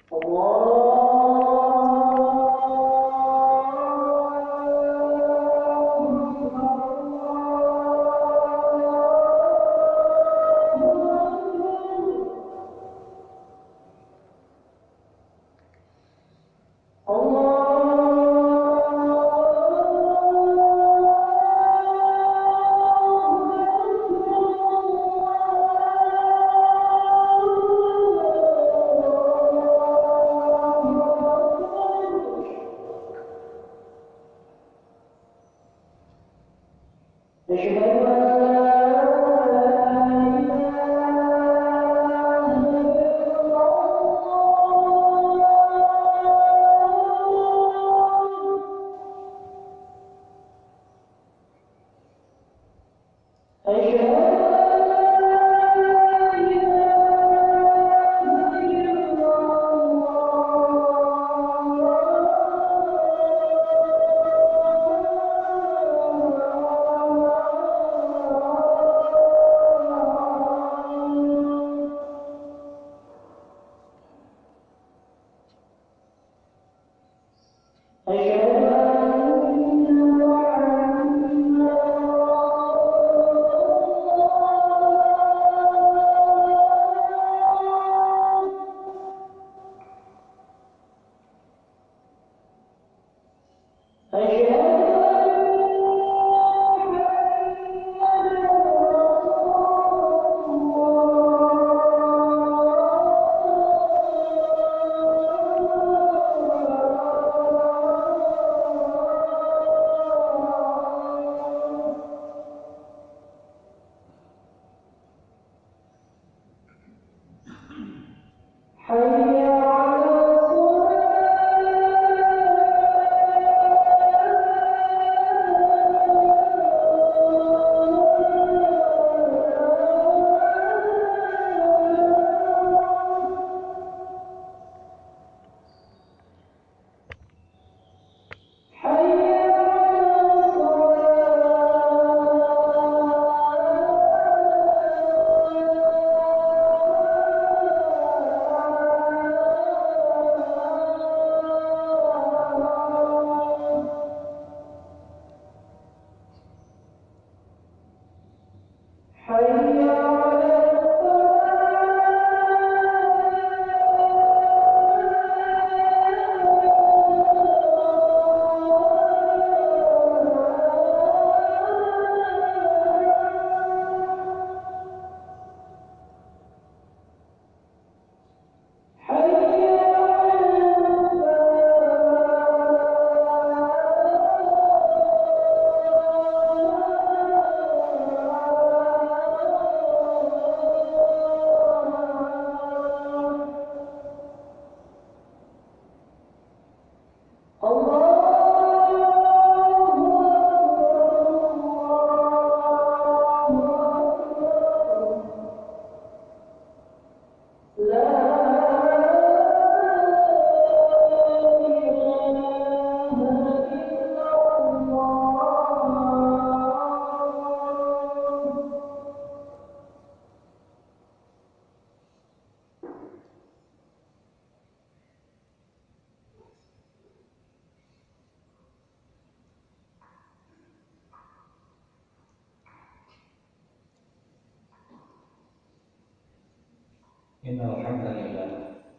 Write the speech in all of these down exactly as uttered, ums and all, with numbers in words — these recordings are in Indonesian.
إن الحمد لله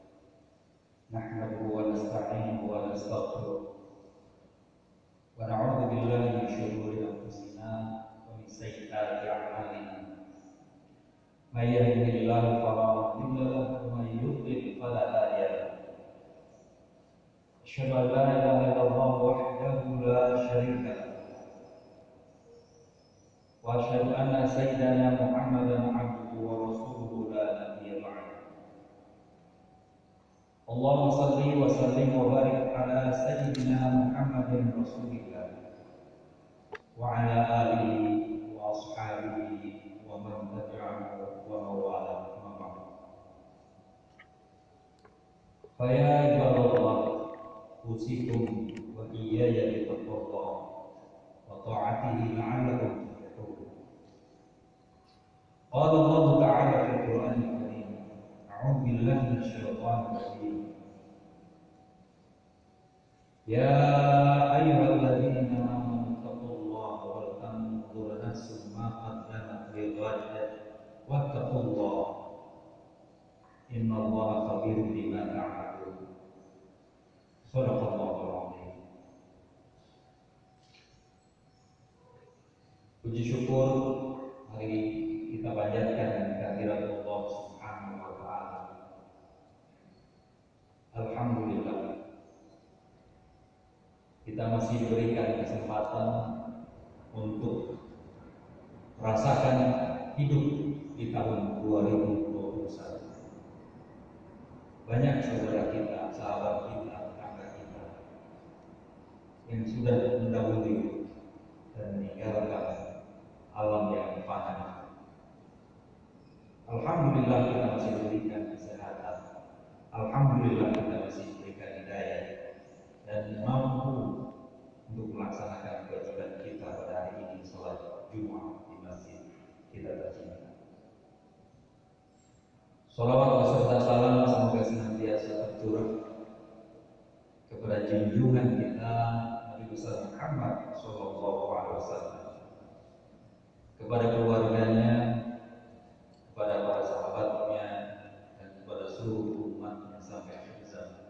نحمده ونستعينه ونستغفره ونعوذ بالله من شرور أنفسنا ومن سيئات أعمالنا من يهده الله فلا مضل له ومن يضلل فلا هادي له أشهد أن لا إله إلا الله وحده لا شريك له وأشهد أن سيدنا محمدا عبده ورسوله لا نبي بعده اللهم صل وسلم وبارك على سيدنا محمد رسول الله وعلى آله وأصحابه ومن تبعه ومن والاه أما بعد فيا عباد الله أوصيكم وإياي بتقوى الله وطاعته لعلكم تفلحون. قال الله تعالى في القرآن الكريم: أعوذ بالله من الشيطان الرجيم Ya ayyuhalladzina amanu taqullaha wal tanzur nafsum ma qaddamat lighad wattaqullaha innallaha khabirun bima ta'malun. Shadaqallahul azim. Puji syukur mari kita panjatkan kehadirat Allah Subhanahu wa taala. Alhamdulillah kita masih diberikan kesempatan untuk merasakan hidup di tahun dua ribu dua puluh satu. Banyak saudara kita, sahabat kita, tetangga kita yang sudah mendahului dan meninggalkan alam yang fana. Alhamdulillah kita masih diberikan kesehatan. Alhamdulillah kita masih diberikan hidayah dan mampu untuk melaksanakan kewajiban kita pada hari ini, sholat Jumat di masjid kita tercinta. Sholawat beserta salam semoga senantiasa tercurah kepada junjungan kita Nabi besar Muhammad Sallallahu Alaihi Wasallam, kepada keluarganya, kepada para sahabatnya, dan kepada seluruh umatnya sampai akhir zaman.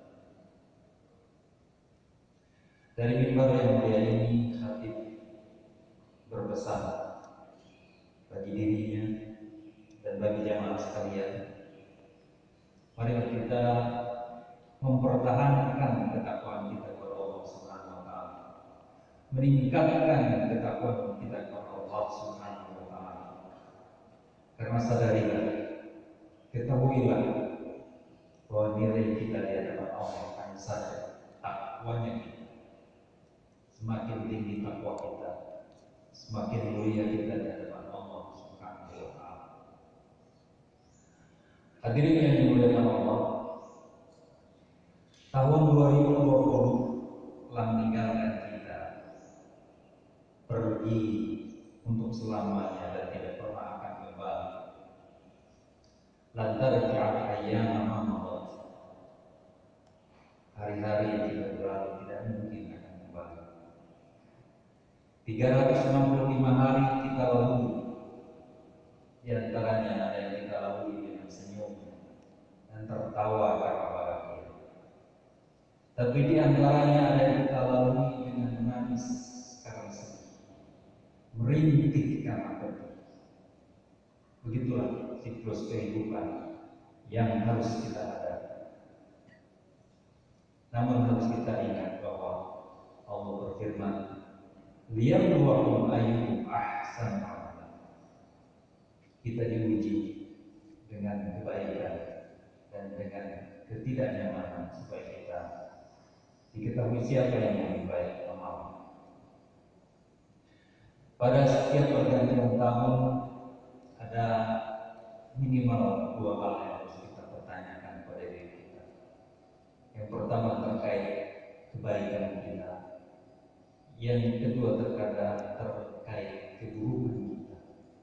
Dari mimbar yang mulia ini, khatib berpesan bagi dirinya dan bagi jamaah sekalian, mari kita mempertahankan ketakwaan kita kepada Allah Subhanahu wa taala, meningkatkan ketakwaan kita kepada Allah Subhanahu wa taala. Karena sadarilah, ketahuilah bahwa nilai kita di hadapan Allah hanya saja takwanya kita. Semakin tinggi takwa kita, semakin mulia kita di hadapan Allah Subhanahu wa taala. Hadirin yang dimuliakan Allah, tahun dua ribu dua puluh telah meninggalkan kita, pergi untuk selamanya dan tidak pernah akan kembali. Lantar ja'al ayyama mamadat, hari-hari yang sudah berlalu tidak mungkin akan kembali. tiga ratus enam puluh lima hari kita lalui, di antaranya ada yang kita lalui dengan senyum dan tertawa karena bahagia. Tapi di antaranya ada yang kita lalui dengan menangis karena sedih, merintih karena pedih. Begitulah siklus kehidupan yang harus kita hadapi. Namun harus kita ingat bahwa Allah berfirman, liyabluwakum ayyukum ahsanu amala. Kita diuji dengan kebaikan dan dengan ketidaknyamanan supaya kita diketahui siapa yang lebih baik amal. Pada setiap pergantian tahun ada minimal dua hal yang harus kita pertanyakan pada diri kita. Yang pertama terkait kebaikan kita. Yang kedua terkadang terkait keburukan kita.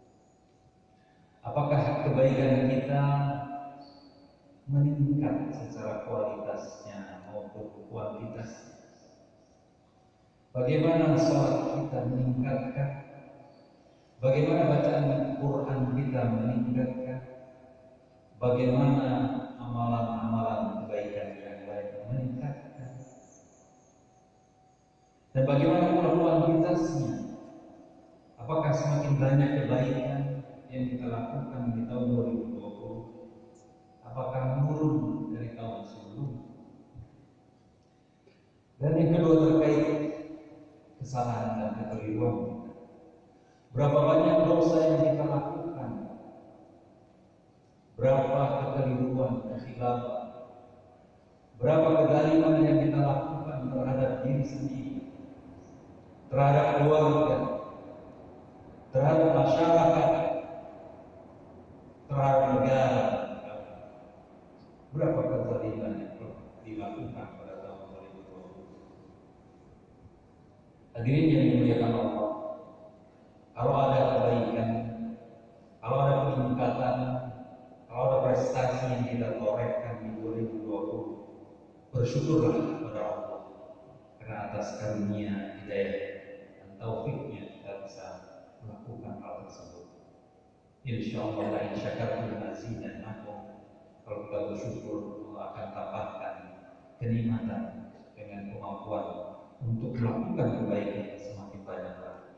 Apakah kebaikan kita meningkat secara kualitasnya maupun kuantitasnya? Bagaimana sholat kita meningkatkan? Bagaimana bacaan Quran kita meningkatkan? Bagaimana amalan-amalan kebaikan yang lain meningkatkan? Dan bagaimana pula kuantitasnya? Apakah semakin banyak kebaikan yang kita lakukan di tahun dua ribu dua puluh? Apakah menurun dari tahun sebelumnya? Dan yang kedua terkait kesalahan dan kekeliruan kita. Berapa banyak dosa yang kita lakukan? Berapa kekeliruan, kekhilafan? Berapa kezaliman yang kita lakukan terhadap diri sendiri, terhadap keluarga, terhadap masyarakat, terhadap negara? Berapa kezaliman yang dilakukan pada tahun dua ribu dua puluh? Hadirin yang dimuliakan Allah, kalau ada kebaikan, kalau ada peningkatan, kalau ada prestasi yang kita torehkan di dua ribu dua puluh, bersyukurlah kepada Allah. karena atas karunia hidayah dan taufiknya kita bisa melakukan hal tersebut. Insyaallah la in syakartum lazidannakum. Kalau kita bersyukur, Allah akan tambahkan kenikmatan dengan kemampuan untuk melakukan kebaikan semakin banyak lagi.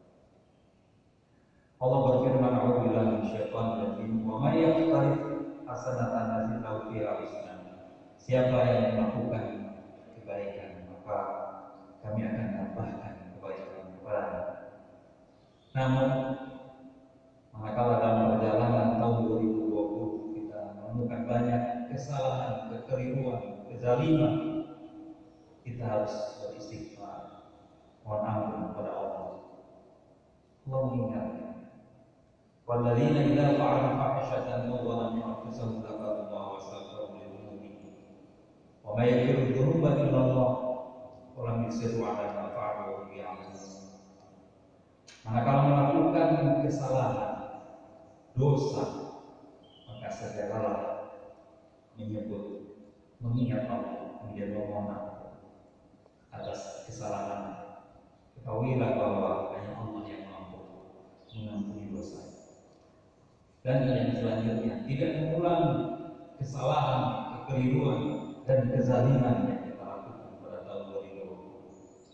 Allah berfirman, "A'udzubillahi minasyaitonir rajim. Wa may yaqtarif hasanatan nazidhu fiha husna." Siapa yang melakukan kebaikan, maka kami akan tambahkan kebaikan kepadanya. Namun, manakala dalam perjalanan tahun dua ribu dua puluh kita menemukan banyak kesalahan, kekeliruan, kezaliman, kita harus beristighfar, mohon ampun kepada Allah. Allah mengingatkan, "Walladzina idza fa'alu fahishatan aw dhalamu anfusahum dzakarullaha wastaghfiru lidzunubihim wa may yaghfiru dzunuba illa Allah wa lam yusirru 'ala ma fa'alu wa hum ya'lamun." Manakala melakukan kesalahan, dosa, maka segeralah menyebut, mengingat Allah, kemudian memohon atas kesalahan. Ketahuilah bahwa hanya Allah yang mampu mengampuni dosa. Dan yang selanjutnya, tidak mengulang kesalahan, kekeliruan, dan kezaliman yang kita lakukan pada tahun dua ribu dua puluh.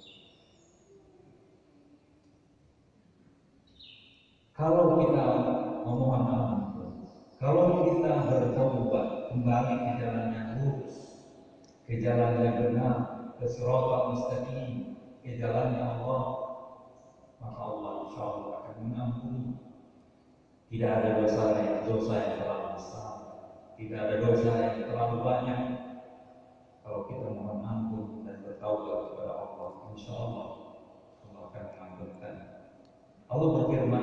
Kalau kita memohon ampun, kalau kita bertaubat kembali ke jalan yang lurus, ke jalan yang benar, ke shiratal mustaqim, ke jalan Allah, maka Allah insyaallah akan mengampuni. Tidak ada dosa yang dosa yang terlalu besar, tidak ada dosa yang terlalu banyak. Kalau kita mohon ampun dan bertaubat kepada Allah, insyaallah Allah akan mengampunkan. Allah berfirman,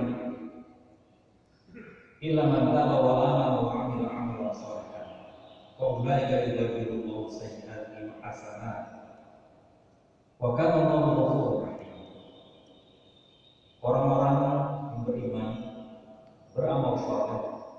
"Illa man taba wa amana wa 'amila 'amalan shalihan, fa ulaika yubaddilu sayyi'atihim hasanat, wa kana Allahu ghafurur rahim." Orang-orang yang beriman, beramal saleh,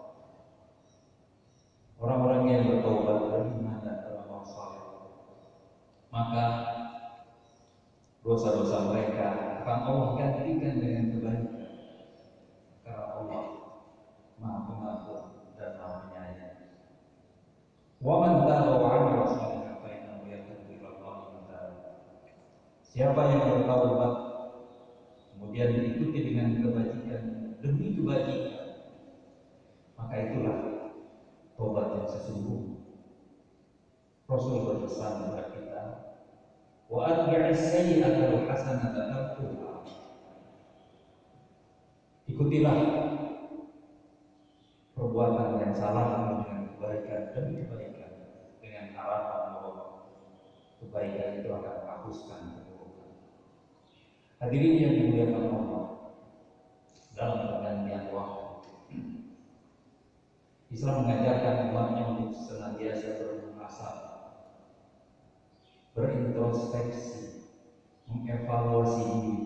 orang-orang yang bertaubat, beriman dan beramal saleh, maka dosa-dosa mereka akan Allah gantikan dengan kebaikan, karena Allah Maha Pengampun dan Maha Penyayang. Wa man taba wa 'amila shalihan fa innahu yatubu ila Allahi mataaba. Siapa yang bertaubat kemudian diikuti dengan kebajikan demi kebajikan, maka itulah tobat yang sesungguhnya. Rasul berpesan kepada kita, wa atbi'is sayyi'ata hasanata tamhuha. Ikutilah perbuatan yang salah dengan kebaikan demi kebaikan, dengan harapan bahwa kebaikan itu akan menghapuskan keburukan. Hadirin yang dimuliakan Allah, dalam pergantian waktu, Islam mengajarkan umatnya untuk senantiasa bermuhasabah, berintrospeksi, mengevaluasi diri.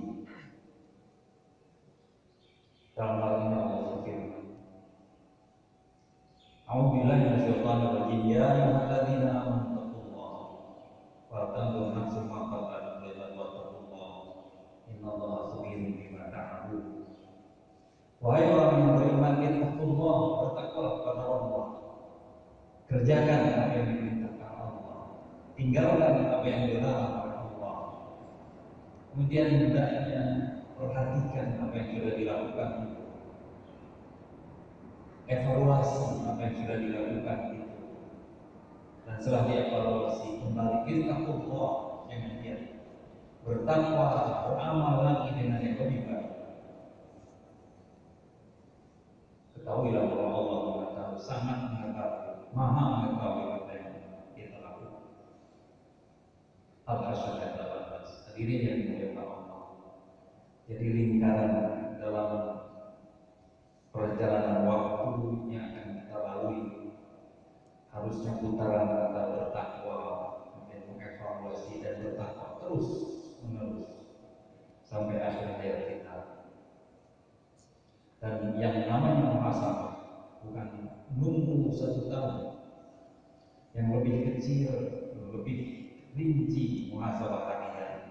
Dalam hal ini Allah berfirman, "A'udzubillahi minasyaitonir rajim. Ya ayyuhalladzina amanu taqullaha wa tanzur nafsum ma qaddamat lighad wa taqullaha innallaha khabirun bima ta'malun." Wahai orang yang beriman, ittaqullah, bertakwalah kepada Allah. Kerjakan apa yang diperintahkan Allah, tinggalkan apa yang dilarang oleh Allah. Kemudian hendaknya perhatikan apa yang sudah dilakukan itu, evaluasi apa yang sudah dilakukan itu, dan setelah dievaluasi kembali, ittaqullah, jangan diam, bertakwa, beramal lagi dengan yang lebih baik. Ketahuilah bahwa Allah mengetahui, sangat mengetahui, maha mengetahui apa yang kita lakukan. Al-Hasyr ayat delapan belas. Hadirin yang dimuliakan Allah, jadi lingkaran dalam perjalanan waktu yang akan kita lalui harusnya putaran kata bertakwa, kemudian mengevaluasi dan bertakwa terus menerus sampai akhir hayat kita. Dan yang namanya muhasabah bukan nunggu satu tahun, yang lebih kecil, lebih rinci muhasabah harian.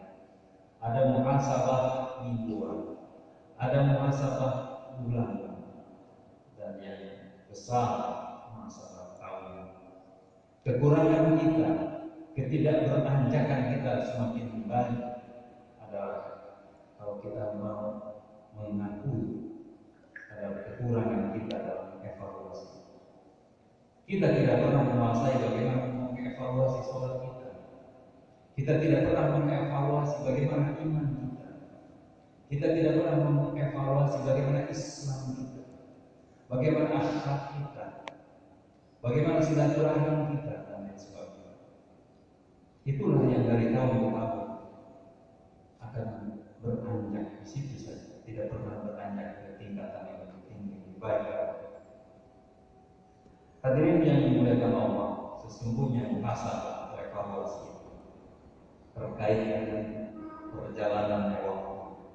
ada muhasabah mingguan, ada muhasabah bulanan, dan yang besar muhasabah tahunan. Kekurangan kita, ketidakberanjakan kita semakin baik adalah kalau kita mau mengakui ada kekurangan kita dalam evaluasi. Kita tidak pernah menguasai bagaimana mengevaluasi sholat kita. Kita tidak pernah mengevaluasi bagaimana iman kita. Kita tidak pernah mengevaluasi bagaimana Islam kita, bagaimana akhlak kita, bagaimana silaturahim kita, dan lain sebagainya. Itulah yang dari tahun ke tahun akan beranjak di situ saja, tidak pernah beranjak ke tingkatan yang lebih tinggi, lebih baik. Hadirin yang dimuliakan Allah, sesungguhnya muhasabah atau evaluasi itu terkait dengan perjalanan waktu.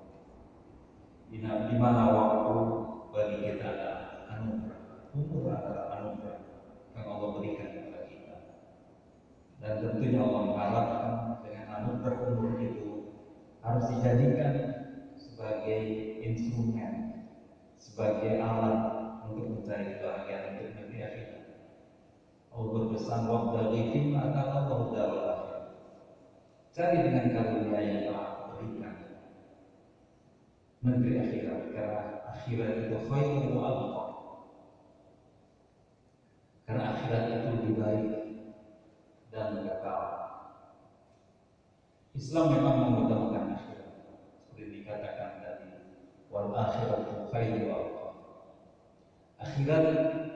Di mana waktu bagi kita adalah anugerah, umur adalah anugerah yang Allah berikan kepada kita. Dan tentunya Allah mengharapkan dengan anugerah umur itu harus dijadikan sebagai instrumen, sebagai alat untuk mencari kebahagiaan untuk negeri akhirat. Allah berpesan wabtaghi fima ataka Allahu darul akhirah. Cari dengan karunia yang telah berikan negeri akhirat, karena akhirat itu khairun wa abqa. Karena akhirat itu lebih baik dan kekal. Islam memang mengutamakan akhirat, seperti dikatakan tadi, wal akhiratu khairun wa abqa. Akhirat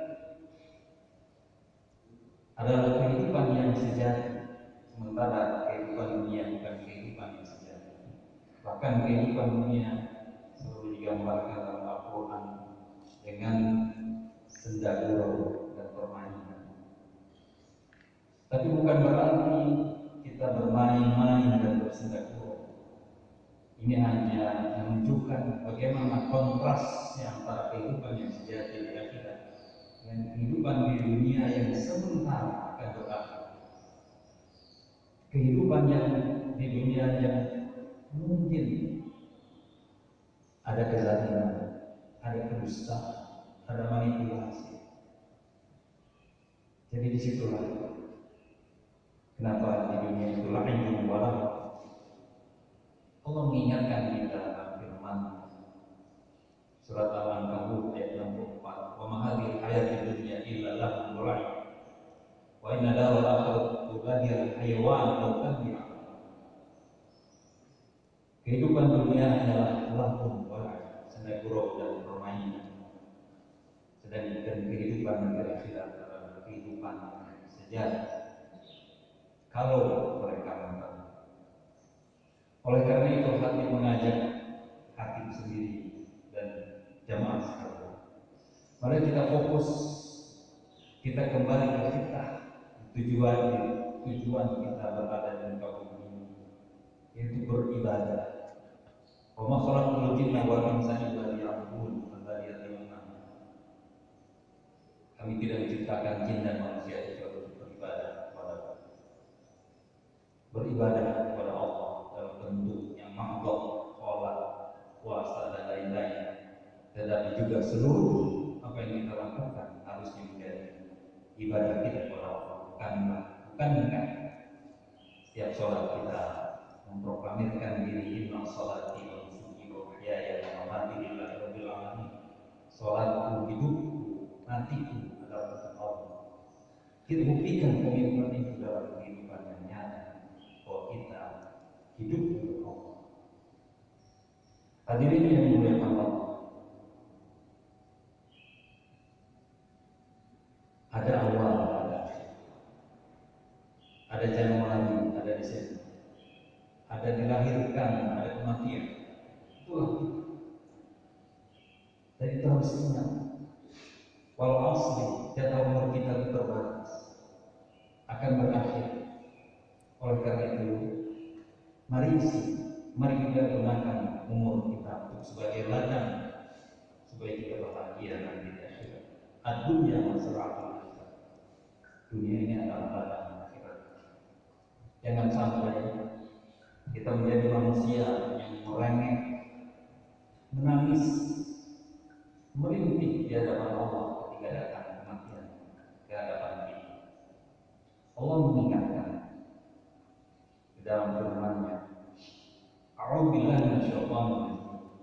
adalah kehidupan yang sejati, sementara kehidupan dunia bukan kehidupan yang sejati. Bahkan kehidupan dunia selalu digambarkan dalam Al-Quran dengan senda gurau dan permainan. Tapi bukan berarti kita bermain-main dan bersenda gurau. Ini hanya menunjukkan bagaimana kontrasnya antara kehidupan yang sejati di akhirat dan kehidupan di dunia yang sementara akan berakhir. Kehidupan yang di dunia yang mungkin ada kezaliman, ada kedustaan, ada manipulasi. Jadi disitulah kenapa di dunia itu la'ibun wa lahu. Allah mengingatkan kita dalam firman surat Al-Ankabut ayat enam puluh empat, wa ma hadhihi hayatid dunya illa lahun wa la'ib wa inna daral akhirati lahiyal hayawan law kanu ya'lamun. Kehidupan dunia hanyalah lahun wa la'ib, senda gurau dan permainan. Sedangkan kehidupan negeri akhirat adalah kehidupan sejati kalau mereka mengetahui. Oleh karena itu hati mengajak hati sendiri dan jamaah sekalian, mari kita fokus, kita kembali ke kita, tujuan tujuan kita berada di muka bumi ini, yaitu beribadah. Wa ma khalaqtul jinna wal insa illa liya'budun. Kami tidak menciptakan jin dan manusia kecuali untuk beribadah kepada Allah. Beribadah kepada Allah dalam bentuk yang mahdhah, sholat, puasa dan lain-lain. Tetapi juga seluruh apa yang kita lakukan harusnya menjadi ibadah kita kepada Allah. Bukanlah, bukankah setiap sholat kita memproklamirkan diri inna sholati wa nusuki wa mahyaya wa mamati lillahi rabbil alamin. Sholatku, hidupku, matiku adalah untuk Allah. Kita buktikan komitmen itu dalam kehidupan yang nyata, bahwa kita hidup untuk Allah. Hadirin yang dimuliakan Allah, ada awal, ada akhir, ada Januari, ada Desember, ada dilahirkan, ada kematian. Itulah kita. Dan itu harus ingat. Walau asli, jatah umur kita terbatas, akan berakhir. Oleh karena itu, mari isi, mari kita gunakan umur kita untuk sebagai ladang supaya kita bahagia nanti di akhirat. Ad-dunya masra'atul akhirat. Dunia ini adalah ladang akhirat. Jangan sampai Kita menjadi manusia yang merengek, menangis, merintih di hadapan Allah ketika datang kematian ke hadapan kita. Allah mengingatkan di dalam firman-Nya, A'udzu billahi minasyaitonir rajim.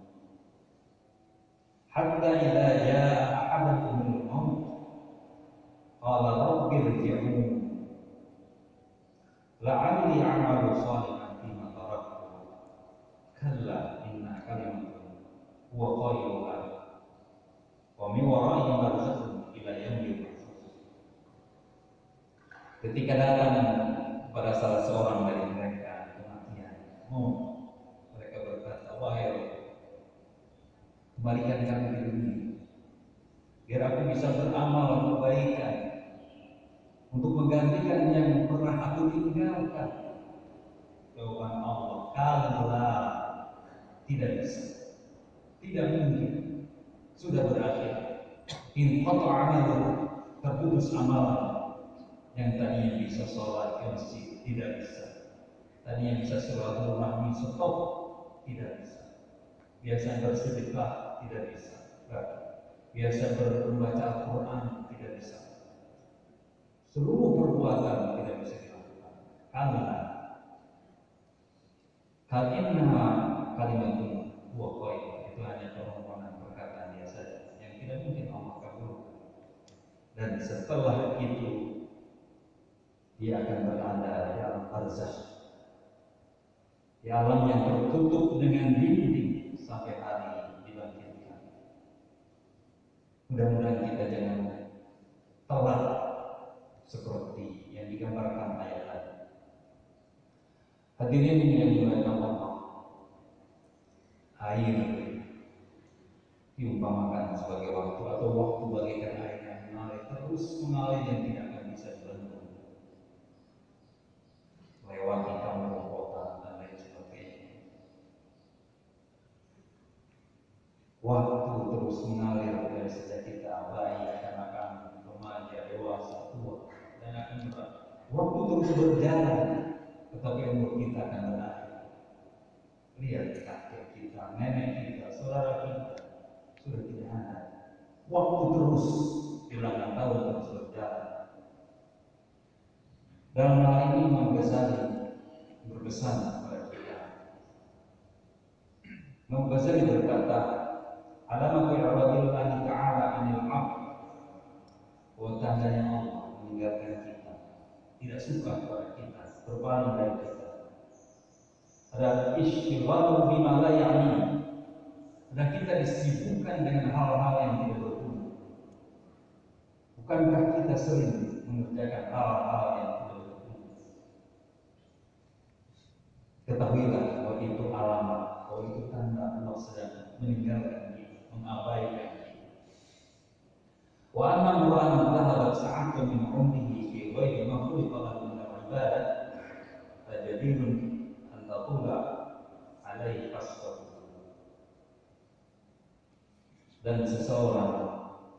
Hatta idza jaa ahaduhumul maut qala rabbi irji'un la'alli a'malu shalihan fima taraktu kalla inna kalimatun huwa qailuha wa min wara'ihim barzakhun ila yaumil ba'ts. Ketika datang kepada salah seorang dari mereka kematian, mau mereka berkata, wahai Rabb, kembalikan kami ke dunia biar aku bisa beramal kebaikan untuk menggantikan yang pernah aku tinggalkan. Jawaban Allah, kalla, tidak bisa, tidak mungkin, sudah berakhir. In qata'a amaluhu, terputus amalan. Yang tadinya bisa sholat ke masjid, tidak bisa. Tadinya bisa silaturahmi, stop, tidak bisa. Biasa bersedekah, tidak bisa. Biasa membaca Al-Quran, tidak bisa. Seluruh perbuatan tidak bisa dilakukan. Karena kalimah kalimatun huwa qail, itu hanya permohonan perkataan dia saja yang tidak mungkin Allah kabulkan. Dan setelah itu dia akan berada di alam barzakh, di alam yang tertutup dengan dinding sampai hari dibangkitkan. Mudah-mudahan kita jangan telat seperti yang digambarkan ayat tadi. Hadirin yang dimuliakan Allah, air diumpamakan sebagai waktu atau waktu bagaikan air yang mengalir terus mengalir yang tidak akan bisa dibendung, lewati kampung kota dan lain sebagainya. Waktu terus mengalir dari sejak kita bayi, anak-anak, remaja, dewasa, tua, dan akan berat. Waktu terus berjalan, tetapi umur kita akan berakhir. Lihat kakek kita, nenek kita, saudara kita sudah tidak ada. Waktu terus bilangan tahun terus berjalan. Dalam hal ini Imam Ghazali berpesan kepada kita. Imam Ghazali berkata, alamatu i'radillahi ta'ala 'anil 'abd, wa tandanya Allah meninggalkan kita, tidak suka kepada kita, berpaling dari kita. Ada isyghal bima la ya'ni, dan kita disibukkan dengan hal-hal yang tidak berguna. Bukankah kita sering mengerjakan hal-hal yang tidak berguna? Ketahuilah bahwa itu alamat, bahwa itu tanda Allah sedang meninggalkan kita, mengabaikan kita. Wa anna mur'an dhahabat sa'atun min 'umrihi fi ghairi ma khuliqa lahu min al-ibadah fajadirun an taqula alaihi qasduhu. Dan seseorang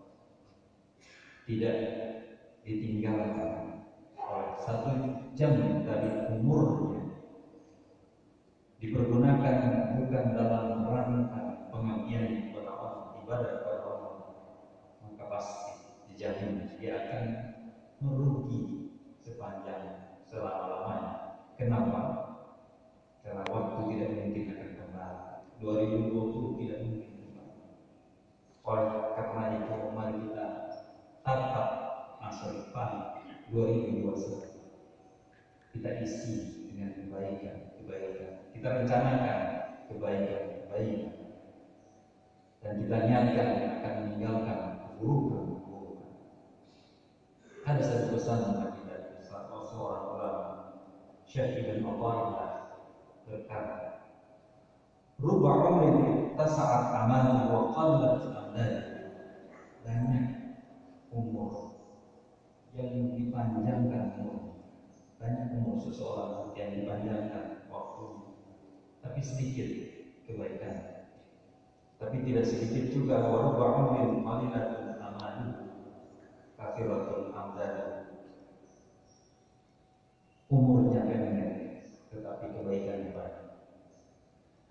tidak ditinggalkan oleh satu jam dari umurnya dipergunakan bukan dalam rangka pengabdian kepada Allah, ibadah kepada Allah, maka pasti dijamin dia akan merugi sepanjang selama-lamanya. Kenapa? Karena waktu tidak mungkin akan kembali. dua ribu dua puluh tidak mungkin kembali. Oleh karena itu mari kita tatap masa depan dua ribu dua puluh satu. Kita isi dengan kebaikan, kebaikan. Kita rencanakan kebaikan-kebaikan, dan kita niatkan akan meninggalkan keburukan-keburukan. Ada satu pesan bagi dari salah seorang ulama, Syekh Ibn Athaillah berkata, "Ruba umrin tasa'at amalu wa qallat amdad." Banyak umur yang dipanjangkan umur, banyak umur seseorang yang dipanjangkan waktu, tapi sedikit kebaikan. Tapi tidak sedikit juga waruba umrin qalilatun amalu kathiratul amdad. Umurnya pendek tetapi kebaikannya banyak.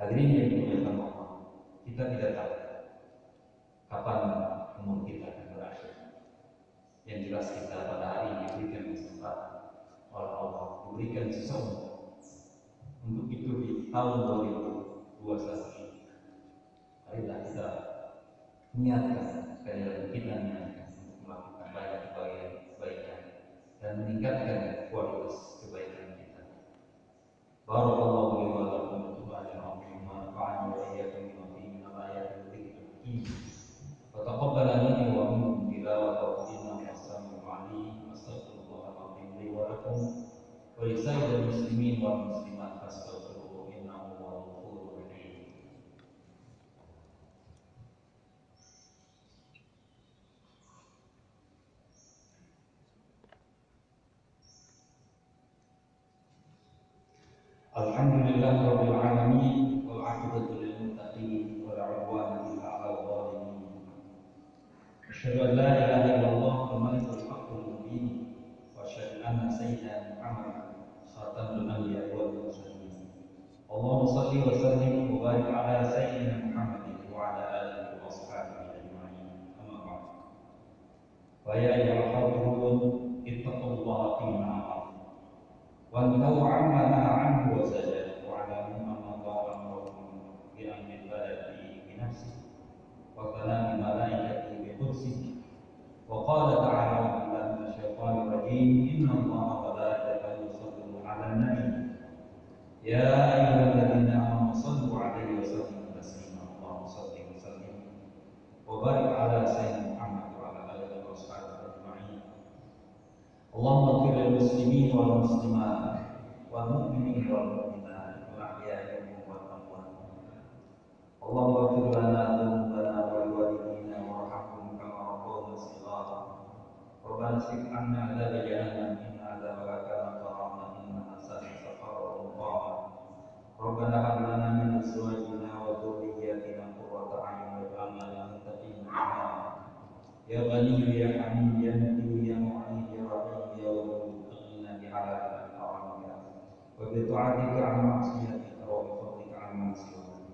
Hadirin yang dimuliakan Allah, kita tidak tahu kapan umur kita akan berakhir. Yang jelas kita pada hari ini diberikan kesempatan oleh Allah, diberikan seseumur untuk itu di tahun dua ribu dua puluh satu ini. Marilah kita niatkan, sekali lagi kita niatkan untuk melakukan banyak kebaikan dan meningkatkan kualitas kebaikan kita. Barakallahu li wa lakum fil Qur'anil azim wa nafa'ani wa iyyakum bima fihi min al-ayati wa dhikril hakim. Wa taqabbala minni wa minkum tilawatahu innahu as-sami'ul 'alim. Astaghfirullahal azim li wa lakum wa li sa'iril muslimin wal muslimat fastaghfiruhu innahu huwal ghafurur rahim. Alhamdulillah rabbil alamin wal 'aqibatu lil muttaqin wa la 'udwana illa 'alal zalimin. Asyhadu an la ilaha illallah al-malikul haqqul mubin wa asyhadu anna sayyidina Muhammadan khatamul anbiya'i wal mursalin. Allahumma shalli wa sallim wa barik ala sayyidina Muhammadin wa ala alihi wa ashabihi ajma'in. Amma ba'd. Wa ya ayyuhal hadirun ittaqullaha qina وانتهوا عما نهى عنه وزجر واعلموا ان الله امركم بامر بدا بنفسه وكلام ملائكته بقدسه وقال تعالى بالله من الشيطان الرجيم ان الله وملائكته يصلون على النبي يا ايها الذين امنوا صلوا عليه وسلموا تسليما اللهم صل وسلم وبارك على سيدنا محمد وعلى اله وصحبه اجمعين. اللهم اغفر للمسلمين والمسلمات والمؤمنين والمؤمنات والأحياء منهم والأموات. اللهم اغفر لنا ذنوبنا ولوالدينا وارحمهم كما ربونا صغارا. ربنا اصرف عنا عذاب جهنم إن عذابها كان غراما إنها ساءت سفرا مقاما. ربنا هب لنا من أزواجنا وذرياتنا قرة أعين واجعلنا للمتقين إماما. يا غني يا حميد يا مجيد يا معين يا رحيم يا ودود اغننا بحلالك عن حرامك وبطاعتك عن معصيتك وبفضلك عن معصيتك.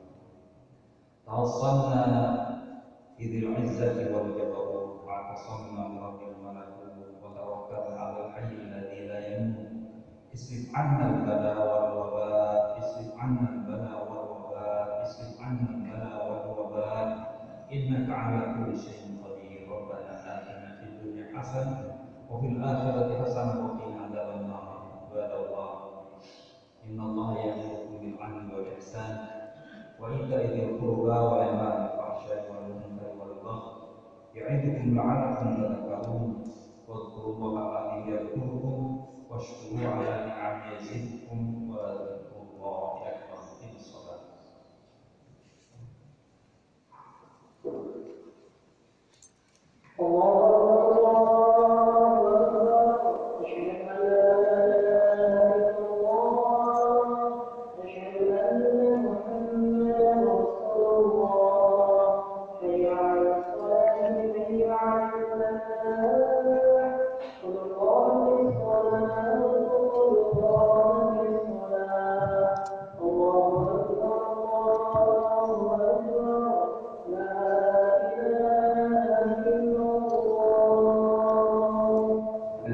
توصلنا بذي العزة والجبروت واعتصمنا برب الملكوت وتوكلنا على الحي الذي لا يموت. اصرف عنا البلاء والوباء اصرف عنا البلاء والوباء اصرف عنا البلاء والوباء إنك على كل شيء قدير. ربنا آتنا في الدنيا حسنة وفي الآخرة حسنة وقنا عذاب النار. عباد الله إن الله يأمركم بالعدل والإحسان وإيتاء ذي القربى وينهى عن الفحشاء والمنكر والبغي يعظكم لعلكم تذكرون. واذكروا الله العظيم يذكركم واشكروا على نعمه يزدكم ولذكر الله أكبر. في الصلاة.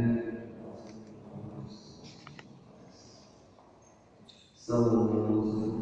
Sallallahu